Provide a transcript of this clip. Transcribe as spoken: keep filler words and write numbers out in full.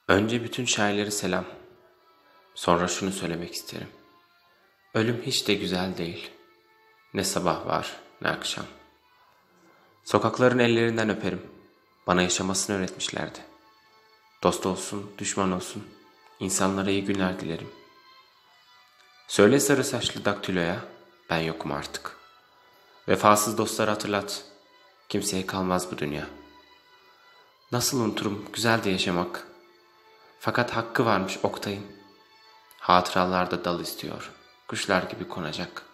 Önce bütün şairlere selam. Sonra şunu söylemek isterim. Ölüm hiç de güzel değil. Ne sabah var, ne akşam. Sokakların ellerinden öperim. Bana yaşamasını öğretmişlerdi. Dost olsun, düşman olsun. İnsanlara iyi günler dilerim. Söyle sarı saçlı daktiloya, ben yokum artık. Vefasız dostları hatırlat. Kimseye kalmaz bu dünya. Nasıl unuturum güzel de yaşamak. Fakat hakkı varmış Oktay'ın. Hatıralarda dal istiyor, kuşlar gibi konacak.